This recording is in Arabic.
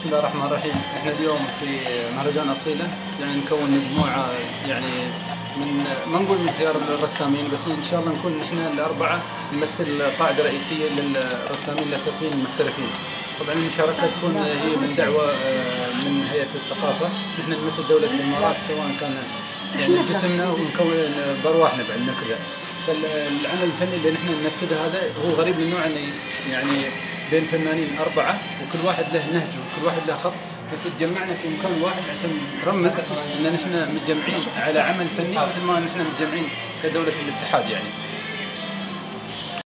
الله الرحمن الرحيم. احنا اليوم في مهرجان أصيلة، يعني نكون مجموعة، يعني من ما نقول من خيار الرسامين، بس ان شاء الله نكون احنا الأربعة نمثل قاعدة رئيسية للرسامين الأساسيين المحترفين. طبعا المشاركة تكون هي من دعوة من هيئة الثقافة. نحن نمثل دولة الإمارات سواء كان يعني جسمنا ونكون بأرواحنا بعد ننفذها. فالعمل الفني اللي نحن ننفذه هذا هو غريب من نوعه، يعني بين فنانين أربعة وكل واحد له نهج وكل واحد له خط، بس تجمعنا في مكان واحد عشان نرمز ان نحن متجمعين على عمل فني مثل ما نحن متجمعين كدولة الاتحاد يعني.